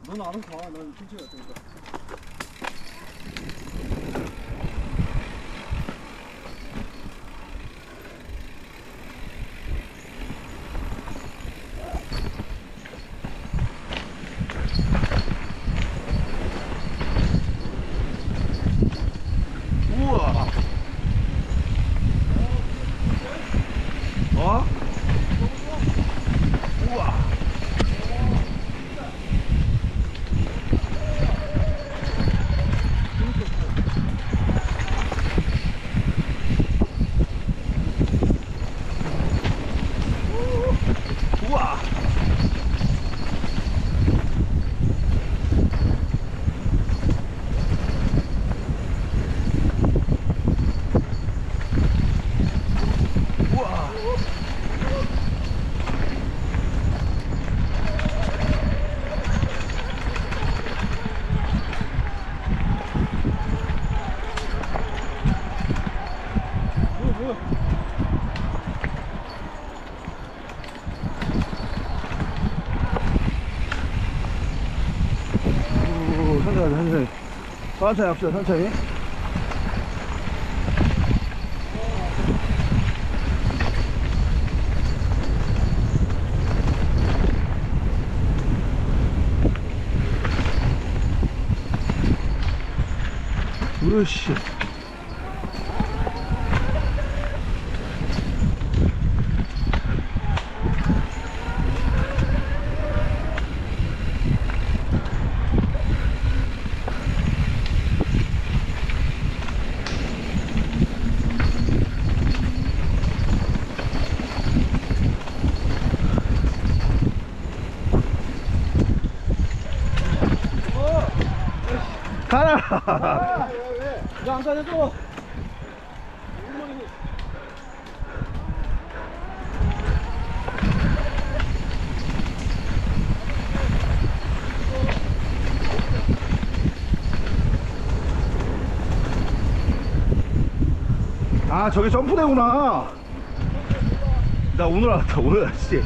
넌 알아서 가. 난 천천히 갈 테니까. 우와. 어? 우와. 우와. 우와. 천천히 합시다. 천천히. 으쌰. 가라. 왜? 야, 안 가려줘. 아, 저게 점프대구나. 나 오늘 알았다. 오늘 알았지.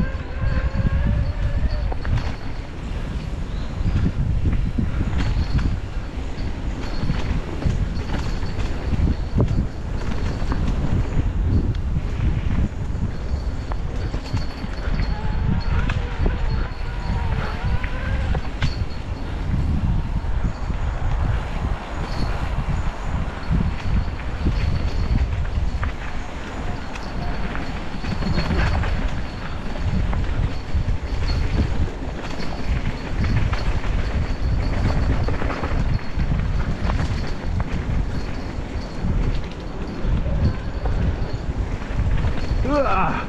으아.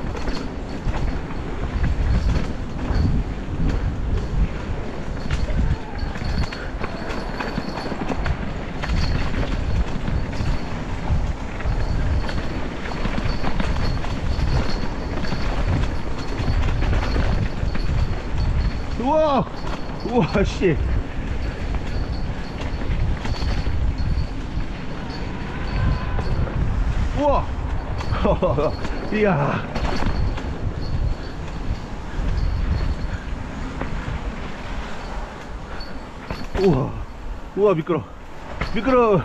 우와. 우와, 씨. 우와. 이야. 우와. 우와, 미끄러. 미끄러.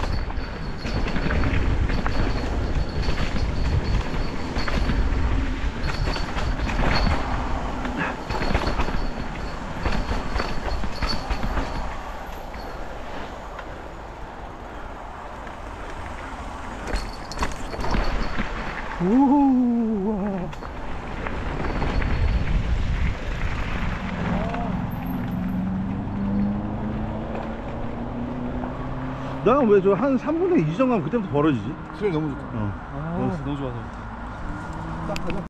우와. 난 왜 저 한 3분의 2 정도 가면 그때부터 벌어지지? 수율 너무 좋다. 어. 너무 좋아서. 딱 가자.